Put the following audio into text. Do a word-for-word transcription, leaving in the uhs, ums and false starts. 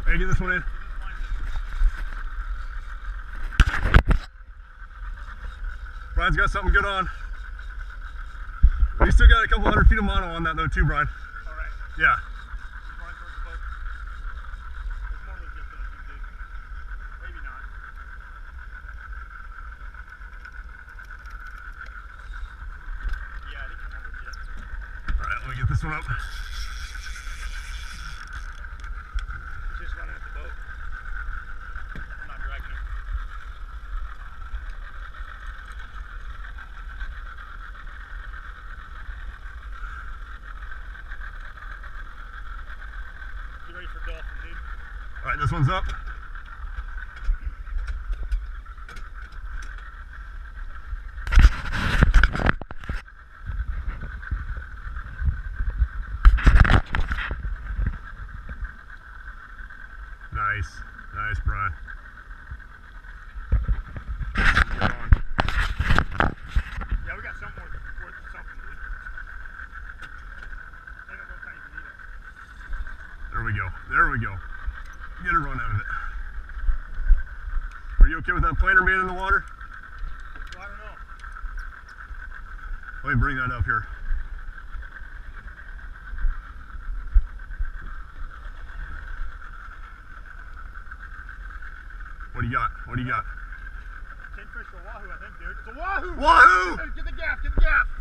Hey, get this one in. Brian's got something good on. But he's still got a couple hundred feet of mono on that though too, Brian. All right. Yeah. Maybe not. Yeah, I think I'm legit. All right, let me get this one up. Just running at the boat. I'm not dragging it. You ready for dolphin, dude? All right, this one's up. Nice, nice, Brian. Yeah, we got something worth, worth something, dude. Ain't no real time you need it. There we go, there we go. Get a run out of it. Are you okay with that planer being in the water? Well, I don't know. Let me bring that up here. What do you got? What do you got? Kingfish or Wahoo, I think, dude. It's a Wahoo! Wahoo! Get the gaff, get the gaff!